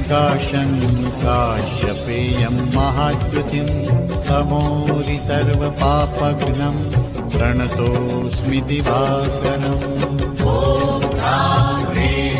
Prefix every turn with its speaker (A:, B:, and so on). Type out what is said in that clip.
A: काश्यपेयम् महाद्युतिम् तमोरि सर्वपापघ्नम् प्रणतोऽस्मि दिवाकरम्। ॐ ह्रीं